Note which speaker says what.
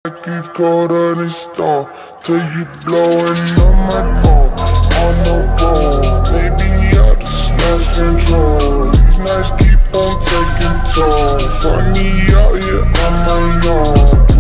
Speaker 1: Keep colder than star, till you blowing on my phone. On the road, maybe I just lost control. These nights keep on taking toll. Find me out here on my own.